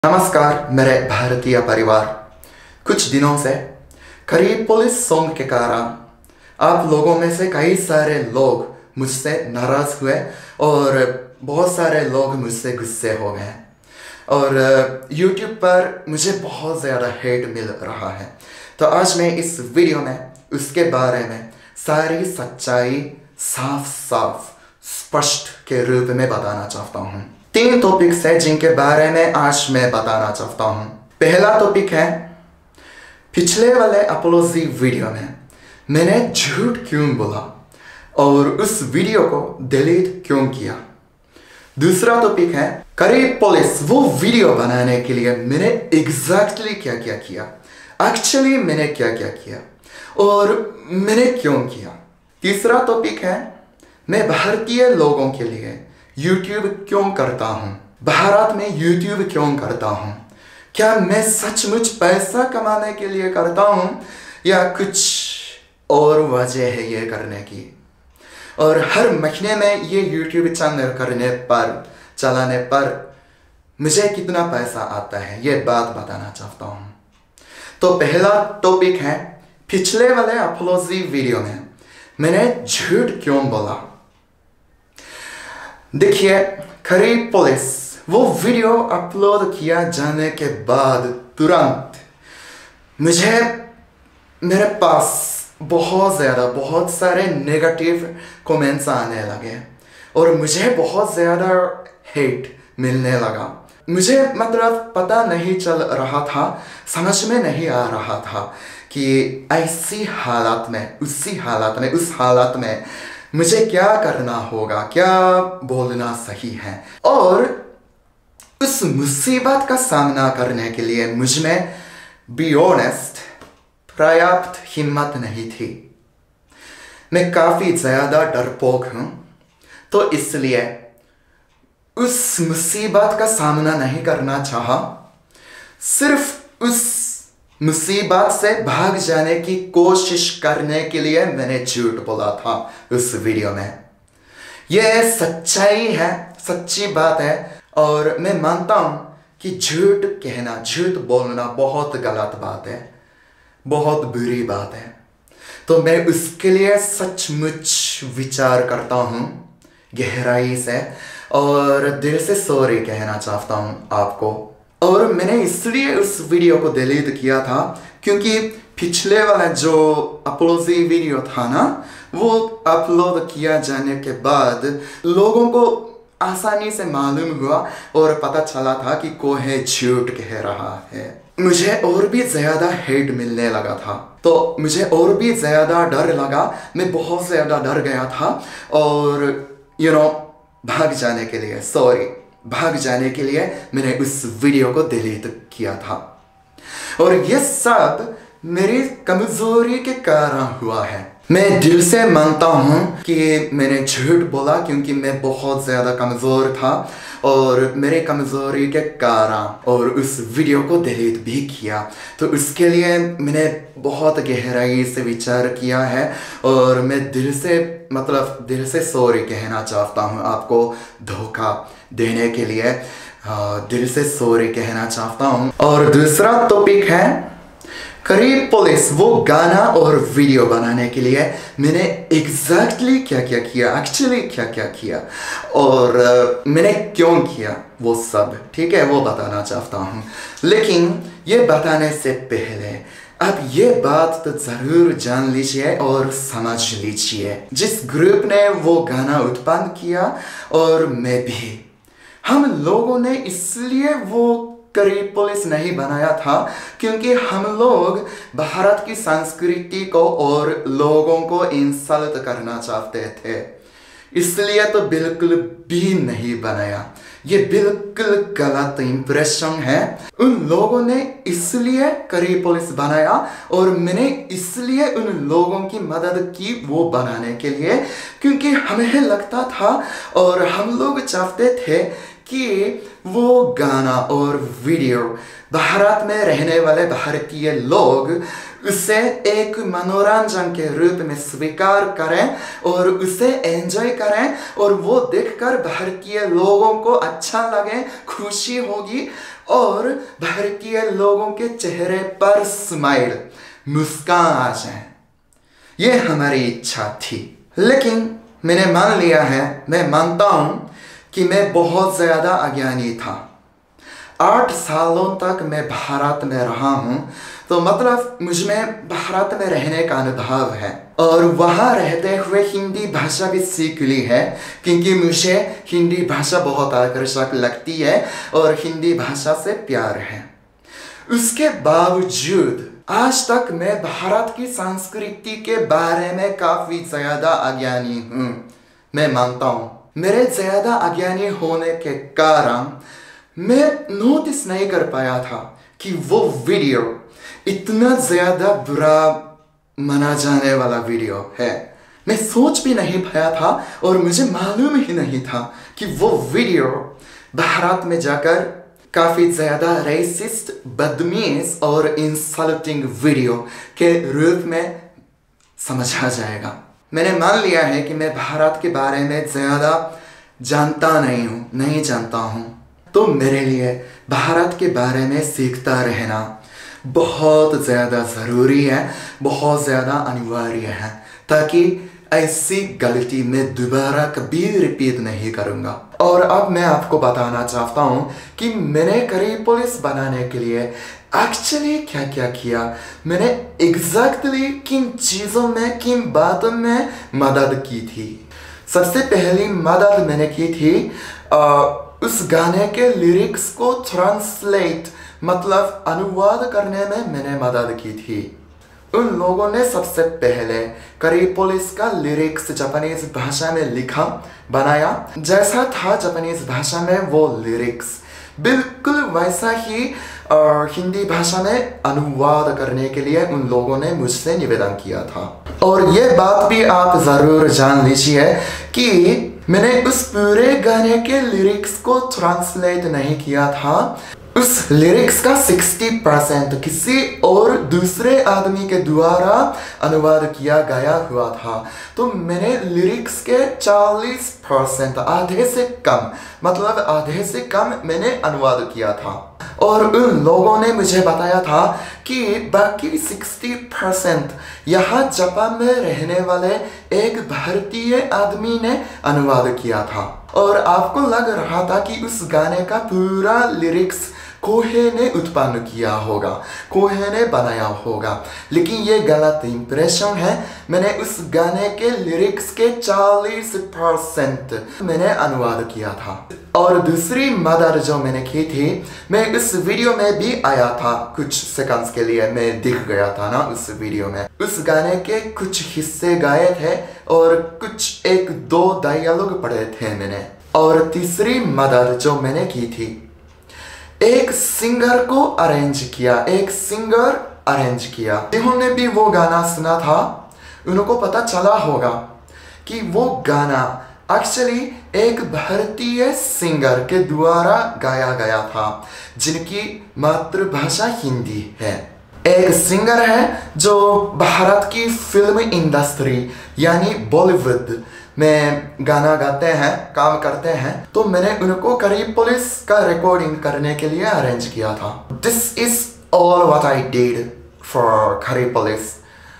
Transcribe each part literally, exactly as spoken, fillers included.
नमस्कार मेरे भारतीय परिवार। कुछ दिनों से करीब पुलिस सॉन्ग के कारण आप लोगों में से कई सारे लोग मुझसे नाराज हुए और बहुत सारे लोग मुझसे गुस्से हो गए और YouTube पर मुझे बहुत ज़्यादा हेट मिल रहा है। तो आज मैं इस वीडियो में उसके बारे में सारी सच्चाई साफ साफ स्पष्ट के रूप में बताना चाहता हूँ। तीन टॉपिक्स हैं जिनके बारे में आज मैं बताना चाहता हूँ। पहला टॉपिक है, पिछले वाले अपलोजी वीडियो में मैंने झूठ क्यों बोला और उस वीडियो को डिलीट क्यों किया। दूसरा टॉपिक है, करीब पुलिस वो वीडियो बनाने के लिए मैंने एग्जैक्टली क्या क्या किया, एक्चुअली मैंने क्या क्या किया और मैंने क्यों किया। तीसरा टॉपिक है, मैं भारतीय लोगों के लिए YouTube क्यों करता हूँ, भारत में YouTube क्यों करता हूँ, क्या मैं सचमुच पैसा कमाने के लिए करता हूँ या कुछ और वजह है ये करने की। और हर महीने में ये YouTube चैनल करने पर चलाने पर मुझे कितना पैसा आता है ये बात बताना चाहता हूँ। तो पहला टॉपिक है, पिछले वाले अपलोजी वीडियो में मैंने झूठ क्यों बोला। देखिए, करीब पुलिस वो वीडियो अपलोड किया जाने के बाद तुरंत मुझे मेरे पास बहुत ज़्यादा बहुत सारे नेगेटिव कमेंट्स आने लगे और मुझे बहुत ज़्यादा हेट मिलने लगा। मुझे मतलब पता नहीं चल रहा था, समझ में नहीं आ रहा था कि ऐसी हालत में उसी हालत में उस हालत में मुझे क्या करना होगा, क्या बोलना सही है। और उस मुसीबत का सामना करने के लिए मुझ में बी ऑनेस्ट पर्याप्त हिम्मत नहीं थी। मैं काफ़ी ज़्यादा डरपोक हूँ, तो इसलिए उस मुसीबत का सामना नहीं करना चाहा। सिर्फ उस मुसीबत से भाग जाने की कोशिश करने के लिए मैंने झूठ बोला था उस वीडियो में। यह सच्चाई है, सच्ची बात है और मैं मानता हूँ कि झूठ कहना, झूठ बोलना बहुत गलत बात है, बहुत बुरी बात है। तो मैं उसके लिए सचमुच विचार करता हूँ गहराई से और दिल से सॉरी कहना चाहता हूँ आपको। और मैंने इसलिए उस वीडियो को डिलीट किया था क्योंकि पिछले वाला जो अपलोजी वीडियो था ना, वो अपलोड किया जाने के बाद लोगों को आसानी से मालूम हुआ और पता चला था कि कोई झूठ कह रहा है। मुझे और भी ज़्यादा हेट मिलने लगा था, तो मुझे और भी ज़्यादा डर लगा। मैं बहुत ज़्यादा डर गया था और यू नो भाग जाने के लिए सॉरी भाग जाने के लिए मैंने उस वीडियो को डिलीट किया था। और ये सब मेरी कमजोरी के कारण हुआ है। मैं दिल से मानता हूँ कि मैंने झूठ बोला क्योंकि मैं बहुत ज़्यादा कमज़ोर था और मेरे कमज़ोरी के कारण और उस वीडियो को डिलीट भी किया। तो उसके लिए मैंने बहुत गहराई से विचार किया है और मैं दिल से मतलब दिल से सॉरी कहना चाहता हूँ आपको धोखा देने के लिए। दिल से सॉरी कहना चाहता हूँ। और दूसरा टॉपिक है, करीब पुलिस वो गाना और वीडियो बनाने के लिए मैंने एग्जैक्टली क्या क्या किया, एक्चुअली क्या क्या किया और uh, मैंने क्यों किया वो सब, ठीक है, वो बताना चाहता हूँ। लेकिन ये बताने से पहले आप ये बात तो ज़रूर जान लीजिए और समझ लीजिए, जिस ग्रुप ने वो गाना उत्पन्न किया और मैं भी, हम लोगों ने इसलिए वो करीब पुलिस नहीं बनाया था क्योंकि हम लोग भारत की संस्कृति को और लोगों को इंसल्ट करना चाहते थे, इसलिए तो बिल्कुल भी नहीं बनाया। ये बिल्कुल गलत इंप्रेशन है। उन लोगों ने इसलिए करीब पुलिस बनाया और मैंने इसलिए उन लोगों की मदद की वो बनाने के लिए क्योंकि हमें लगता था और हम लोग चाहते थे कि वो गाना और वीडियो भारत में रहने वाले भारतीय लोग उसे एक मनोरंजन के रूप में स्वीकार करें और उसे एंजॉय करें और वो देखकर भारतीय लोगों को अच्छा लगे, खुशी होगी और भारतीय लोगों के चेहरे पर स्माइल, मुस्कान आ जाए, ये हमारी इच्छा थी। लेकिन मैंने मान लिया है, मैं मानता हूँ कि मैं बहुत ज़्यादा अज्ञानी था। आठ सालों तक मैं भारत में रहा हूँ, तो मतलब मुझ में भारत में रहने का अनुभव है और वहाँ रहते हुए हिंदी भाषा भी सीख ली है, क्योंकि मुझे हिंदी भाषा बहुत आकर्षक लगती है और हिंदी भाषा से प्यार है। उसके बावजूद आज तक मैं भारत की संस्कृति के बारे में काफ़ी ज़्यादा अज्ञानी हूँ। मैं मानता हूँ मेरे ज़्यादा अज्ञानी होने के कारण मैं नोटिस नहीं कर पाया था कि वो वीडियो इतना ज़्यादा बुरा माना जाने वाला वीडियो है। मैं सोच भी नहीं पाया था और मुझे मालूम ही नहीं था कि वो वीडियो भारत में जाकर काफ़ी ज़्यादा रेसिस्ट, बदतमीज और इंसल्टिंग वीडियो के रूप में समझा जाएगा। मैंने मान लिया है कि मैं भारत के बारे में ज़्यादा जानता नहीं हूँ, नहीं जानता हूँ, तो मेरे लिए भारत के बारे में सीखता रहना बहुत ज़्यादा ज़रूरी है, बहुत ज़्यादा अनिवार्य है, ताकि ऐसी गलती मैं दोबारा कभी रिपीट नहीं करूँगा। और अब मैं आपको बताना चाहता हूँ कि मैंने करी पुलिस बनाने के लिए एक्चुअली क्या क्या किया। मैंने एग्जैक्टली किन चीज़ों में, किन बातों में मदद की थी। सबसे पहली मदद मैंने की थी आ, उस गाने के लिरिक्स को ट्रांसलेट मतलब अनुवाद करने में मैंने मदद की थी। उन लोगों ने सबसे पहले करी पुलिस का लिरिक्स जापानीज भाषा में लिखा, बनाया, जैसा था जापानीज भाषा में वो लिरिक्स बिल्कुल वैसा ही आ, हिंदी भाषा में अनुवाद करने के लिए उन लोगों ने मुझसे निवेदन किया था। और ये बात भी आप ज़रूर जान लीजिए कि मैंने उस पूरे गाने के लिरिक्स को ट्रांसलेट नहीं किया था। उस लिरिक्स का साठ परसेंट किसी और दूसरे आदमी के द्वारा अनुवाद किया गया हुआ था। तो मैंने लिरिक्स के चालीस परसेंट, आधे से कम, मतलब आधे से कम मैंने अनुवाद किया था। और उन लोगों ने मुझे बताया था कि बाकी साठ परसेंट यहाँ जापान में रहने वाले एक भारतीय आदमी ने अनुवाद किया था। और आपको लग रहा था कि उस गाने का पूरा लिरिक्स कोहे ने उत्पन्न किया होगा, कोहे ने बनाया होगा, लेकिन ये गलत इंप्रेशन है। मैंने उस गाने के लिरिक्स के चालीस परसेंट मैंने अनुवाद किया था। और दूसरी मदद जो मैंने की थी, मैं इस वीडियो में भी आया था, कुछ सेकंड्स के लिए मैं दिख गया था ना उस वीडियो में। उस गाने के कुछ हिस्से गाए थे और कुछ एक दो डायलॉग पढ़े थे मैंने। और तीसरी मदद जो मैंने की थी, एक सिंगर को अरेंज किया, एक सिंगर अरेंज किया। जिन्होंने भी वो गाना सुना था उनको पता चला होगा कि वो गाना एक्चुअली एक भारतीय सिंगर के द्वारा गाया गया था, जिनकी मातृभाषा हिंदी है। एक सिंगर है जो भारत की फिल्म इंडस्ट्री यानी बॉलीवुड में गाना गाते हैं, काम करते हैं। तो मैंने उनको करी पुलिस का रिकॉर्डिंग करने के लिए अरेंज किया था। This is all what I did for curry police.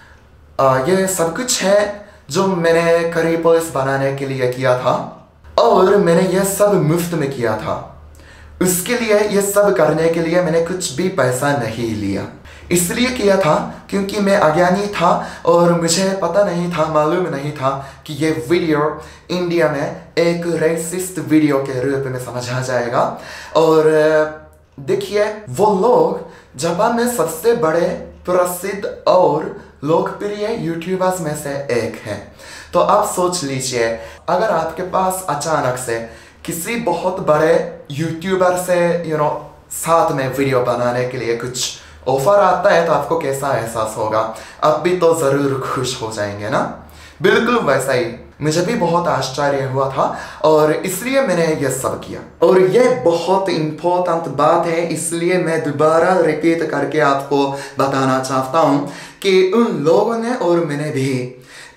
ये सब कुछ है जो मैंने करी पुलिस बनाने के लिए किया था, और मैंने ये सब मुफ्त में किया था। उसके लिए ये सब करने के लिए मैंने कुछ भी पैसा नहीं लिया। इसलिए किया था क्योंकि मैं अज्ञानी था और मुझे पता नहीं था, मालूम नहीं था कि ये वीडियो इंडिया में एक रेसिस्ट वीडियो के रूप में समझा जाएगा। और देखिए, वो लोग जापान में सबसे बड़े, प्रसिद्ध और लोकप्रिय यूट्यूबर्स में से एक हैं। तो आप सोच लीजिए, अगर आपके पास अचानक से किसी बहुत बड़े यूट्यूबर से यू नो साथ में वीडियो बनाने के लिए कुछ ऑफर आता है तो आपको कैसा एहसास होगा? आप भी तो ज़रूर खुश हो जाएंगे ना। बिल्कुल वैसा ही मुझे भी बहुत आश्चर्य हुआ था और इसलिए मैंने ये सब किया। और ये बहुत इम्पोर्टेंट बात है, इसलिए मैं दोबारा रिपीट करके आपको बताना चाहता हूँ कि उन लोगों ने और मैंने भी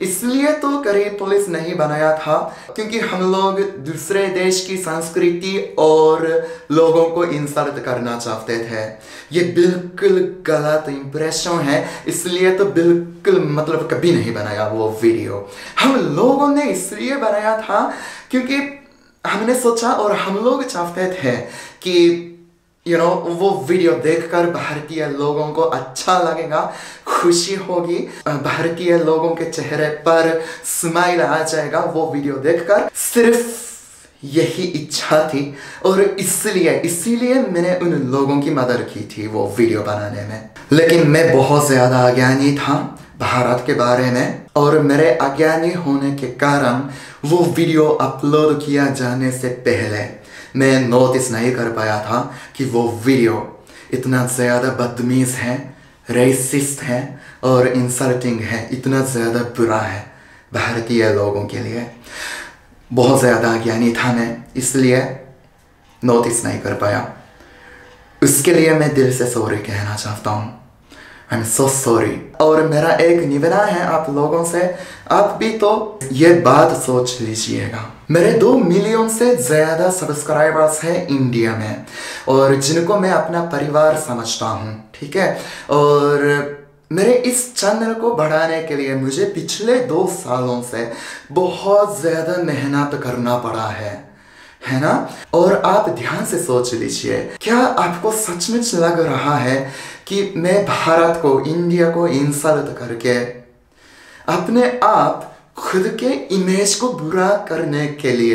इसलिए तो करी पुलिस नहीं बनाया था क्योंकि हम लोग दूसरे देश की संस्कृति और लोगों को इंसल्ट करना चाहते थे। ये बिल्कुल गलत इंप्रेशन है, इसलिए तो बिल्कुल मतलब कभी नहीं बनाया वो वीडियो। हम लोगों ने इसलिए बनाया था क्योंकि हमने सोचा और हम लोग चाहते थे कि यू you नो know, वो वीडियो देखकर भारतीय लोगों को अच्छा लगेगा, खुशी होगी, भारतीय लोगों के चेहरे पर स्माइल आ जाएगा वो वीडियो देखकर। सिर्फ यही इच्छा थी और इसलिए इसीलिए मैंने उन लोगों की मदद की थी वो वीडियो बनाने में। लेकिन मैं बहुत ज़्यादा अज्ञानी था भारत के बारे में और मेरे अज्ञानी होने के कारण वो वीडियो अपलोड किया जाने से पहले मैं नोटिस नहीं कर पाया था कि वो वीडियो इतना ज़्यादा बदतमीज़ है, रेसिस्ट है और इंसल्टिंग है, इतना ज़्यादा बुरा है भारतीय लोगों के लिए। बहुत ज़्यादा अज्ञानी था मैं, इसलिए नोटिस नहीं कर पाया। उसके लिए मैं दिल से सॉरी कहना चाहता हूँ। I am so sorry. और मेरा एक निवेदन है आप लोगों से, आप भी तो ये बात सोच लीजिएगा। मेरे दो मिलियन से ज़्यादा सब्सक्राइबर्स हैं इंडिया में और जिनको मैं अपना परिवार समझता हूँ, ठीक है। और मेरे इस चैनल को बढ़ाने के लिए मुझे पिछले दो सालों से बहुत ज़्यादा मेहनत करना पड़ा है, है ना। और आप ध्यान से सोच लीजिए, क्या आपको सचमुच लग रहा है कि मैं भारत को, इंडिया को इंसल्ट करके अपने आप खुद के इमेज को बुरा करने के लिए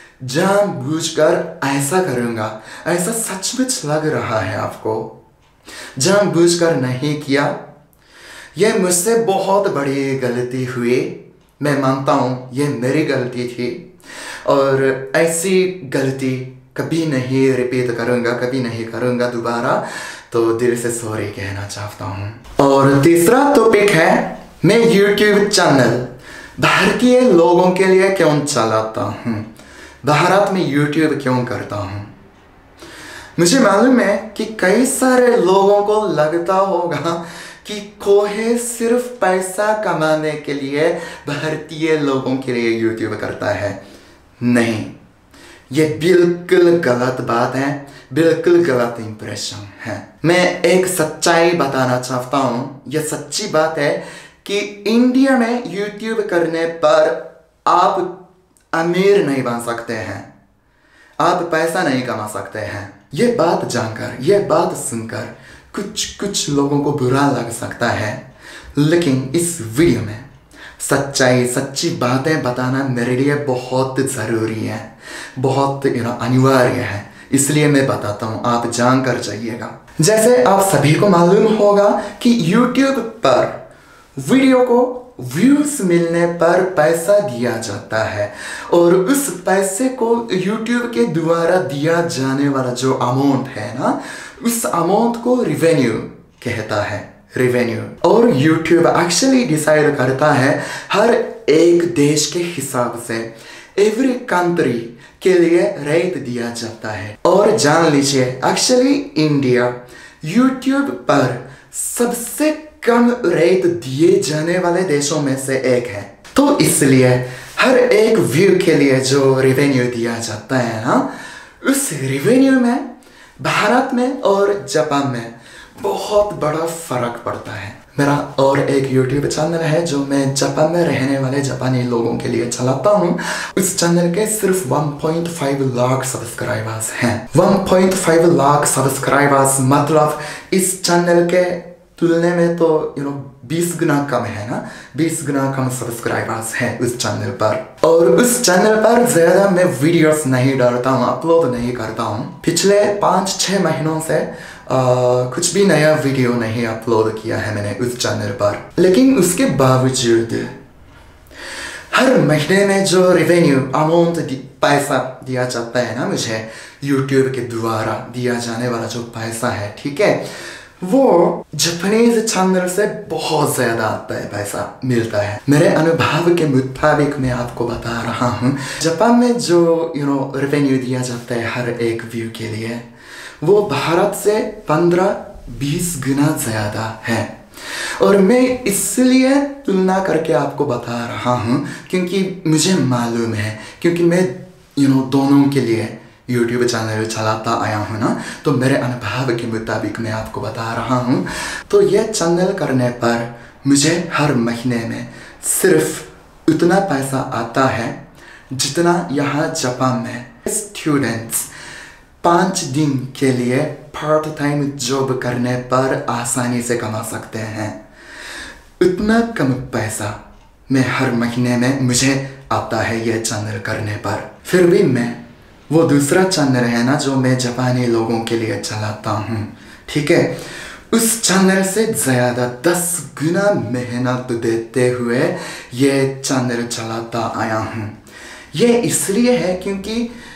जानबूझकर ऐसा करूँगा? ऐसा सचमुच लग रहा है आपको? जानबूझकर नहीं किया। ये मुझसे बहुत बड़ी गलती हुई, मैं मानता हूँ ये मेरी गलती थी और ऐसी गलती कभी नहीं रिपीट करूँगा, कभी नहीं करूँगा दोबारा। तो दिल से सॉरी कहना चाहता हूँ। और तीसरा टॉपिक है, मैं यूट्यूब चैनल भारतीय लोगों के लिए क्यों चलाता हूँ, भारत में यूट्यूब क्यों करता हूँ। मुझे मालूम है कि कई सारे लोगों को लगता होगा कि कोहे सिर्फ पैसा कमाने के लिए भारतीय लोगों के लिए यूट्यूब करता है। नहीं, ये बिल्कुल गलत बात है, बिल्कुल गलत इंप्रेशन है। मैं एक सच्चाई बताना चाहता हूँ। यह सच्ची बात है कि इंडिया में यूट्यूब करने पर आप अमीर नहीं बन सकते हैं, आप पैसा नहीं कमा सकते हैं। ये बात जानकर, ये बात सुनकर कुछ कुछ लोगों को बुरा लग सकता है, लेकिन इस वीडियो में सच्चाई, सच्ची बातें बताना मेरे लिए बहुत ज़रूरी है, बहुत अनिवार्य है, इसलिए मैं बताता हूँ, आप जानकर जाइएगा। जैसे आप सभी को मालूम होगा कि यूट्यूब पर वीडियो को व्यूज मिलने पर पैसा दिया जाता है और उस पैसे को यूट्यूब के द्वारा दिया जाने वाला जो अमाउंट है ना, उस अमाउंट को रेवेन्यू कहता है, रेवेन्यू। और यूट्यूब एक्चुअली डिसाइड करता है हर एक देश के हिसाब से, एवरी कंट्री के लिए रेट दिया जाता है। और जान लीजिए, एक्चुअली इंडिया यूट्यूब पर सबसे कम रेट दिए जाने वाले देशों में से एक है। तो इसलिए हर एक व्यू के लिए जो रेवेन्यू दिया जाता है ना, उस रेवेन्यू में भारत में और जापान में बहुत बड़ा फर्क पड़ता है। मेरा और एक यूट्यूब चैनल है जो मैं जापान में रहने वाले जापानी लोगों के लिए चलाता हूँ। उस चैनल के सिर्फ one point five lakh subscribers हैं। One point five lakh subscribers मतलब इस चैनल के तुलने में तो यू नो बीस गुना कम है ना, बीस गुना कम सब्सक्राइबर्स हैं उस चैनल पर। और उस चैनल पर ज़्यादा मैं वीडियोस नहीं डालता हूँ, अपलोड नहीं करता हूँ। पिछले पाँच छः महीनों से आ, कुछ भी नया वीडियो नहीं अपलोड किया है मैंने उस चैनल पर। लेकिन उसके बावजूद हर महीने में जो रेवेन्यू अमाउंट पैसा दिया जाता है ना मुझे, यूट्यूब के द्वारा दिया जाने वाला जो पैसा है, ठीक है, वो जापानीज चैनल से बहुत ज़्यादा आता है, पैसा मिलता है। मेरे अनुभव के मुताबिक मैं आपको बता रहा हूँ, जापान में जो यू नो रेवेन्यू दिया जाता है हर एक व्यू के लिए, वो भारत से पंद्रह बीस गुना ज़्यादा है। और मैं इसलिए तुलना करके आपको बता रहा हूँ क्योंकि मुझे मालूम है, क्योंकि मैं यू नो दोनों के लिए यूट्यूब चैनल चलाता आया हूँ ना, तो मेरे अनुभव के मुताबिक मैं आपको बता रहा हूँ। तो ये चैनल करने पर मुझे हर महीने में सिर्फ उतना पैसा आता है जितना यहाँ जापान में स्टूडेंट्स पाँच दिन के लिए पार्ट टाइम जॉब करने पर आसानी से कमा सकते हैं। उतना कम पैसा मैं हर महीने में मुझे आता है यह चैनल करने पर। फिर भी मैं वो दूसरा चैनल है ना जो मैं जापानी लोगों के लिए चलाता हूँ, ठीक है, उस चैनल से ज़्यादा दस गुना मेहनत देते हुए ये चैनल चलाता आया हूँ। ये इसलिए है क्योंकि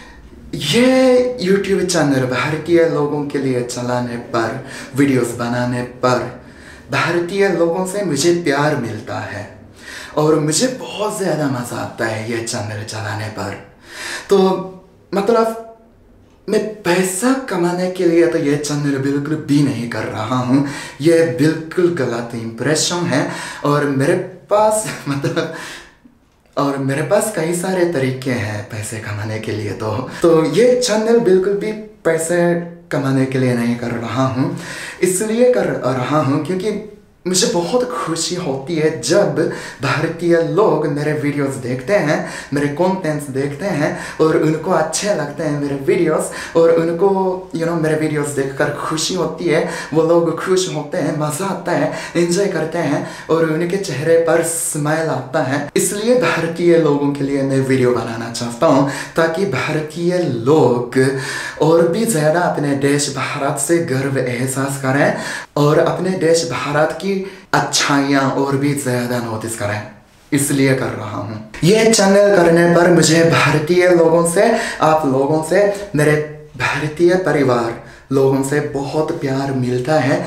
ये यूट्यूब चैनल भारतीय लोगों के लिए चलाने पर, वीडियोस बनाने पर भारतीय लोगों से मुझे प्यार मिलता है और मुझे बहुत ज़्यादा मज़ा आता है ये चैनल चलाने पर। तो मतलब मैं पैसा कमाने के लिए तो ये चैनल बिल्कुल भी नहीं कर रहा हूँ, ये बिल्कुल गलत इंप्रेशन है। और मेरे पास मतलब और मेरे पास कई सारे तरीके हैं पैसे कमाने के लिए। तो तो ये चैनल बिल्कुल भी पैसे कमाने के लिए नहीं कर रहा हूँ, इसलिए कर रहा हूँ क्योंकि मुझे बहुत खुशी होती है जब भारतीय लोग मेरे वीडियोस देखते हैं, मेरे कंटेंट्स देखते हैं और उनको अच्छे लगते हैं मेरे वीडियोस, और उनको यू नो मेरे वीडियोस देखकर खुशी होती है, वो लोग खुश होते हैं, मज़ा आता है, एंजॉय करते हैं और उनके चेहरे पर स्माइल आता है। इसलिए भारतीय लोगों के लिए मैं वीडियो बनाना चाहता हूँ ताकि भारतीय लोग और भी ज़्यादा अपने देश भारत से गर्व एहसास करें और अपने देश भारत की अच्छाइयाँ और भी ज़्यादा नोटिस करें, इसलिए कर रहा हूँ। ये चैनल करने पर मुझे भारतीय लोगों से, आप लोगों से, मेरे भारतीय परिवार लोगों से बहुत प्यार मिलता है।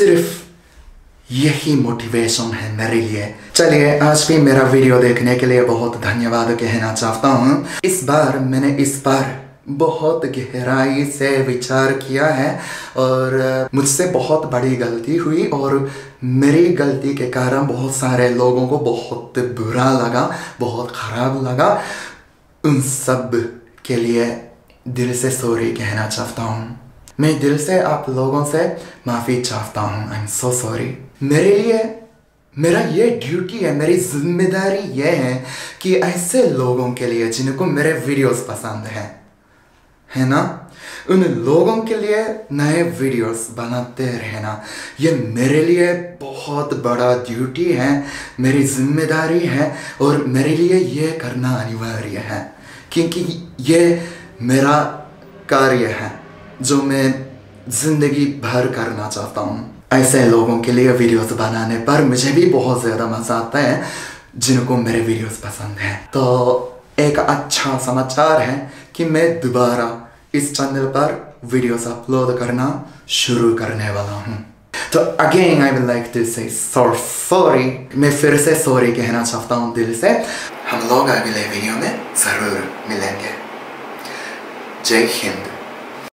सिर्फ यही मोटिवेशन है मेरे लिए। चलिए, आज भी मेरा वीडियो देखने के लिए बहुत धन्यवाद कहना चाहता हूँ। इस बार मैंने इस बार बहुत गहराई से विचार किया है और मुझसे बहुत बड़ी गलती हुई और मेरी गलती के कारण बहुत सारे लोगों को बहुत बुरा लगा, बहुत ख़राब लगा। उन सब के लिए दिल से सॉरी कहना चाहता हूँ। मैं दिल से आप लोगों से माफ़ी चाहता हूँ। I am so sorry. मेरे लिए मेरा ये ड्यूटी है, मेरी जिम्मेदारी ये है कि ऐसे लोगों के लिए जिनको मेरे वीडियोस पसंद हैं, है ना, उन लोगों के लिए नए वीडियोस बनाते रहना, ये मेरे लिए बहुत बड़ा ड्यूटी है, मेरी जिम्मेदारी है और मेरे लिए ये करना अनिवार्य है क्योंकि ये मेरा कार्य है जो मैं ज़िंदगी भर करना चाहता हूँ। ऐसे लोगों के लिए वीडियोस बनाने पर मुझे भी बहुत ज़्यादा मज़ा आता है जिनको मेरे वीडियोस पसंद हैं। तो एक अच्छा समाचार है कि मैं दोबारा इस चैनल पर वीडियोस अपलोड करना शुरू करने वाला हूँ। तो again I will like to say sorry. मैं फिर से सॉरी कहना चाहता हूँ दिल से। हम लोग अगले वीडियो में ज़रूर मिलेंगे। जय हिंद।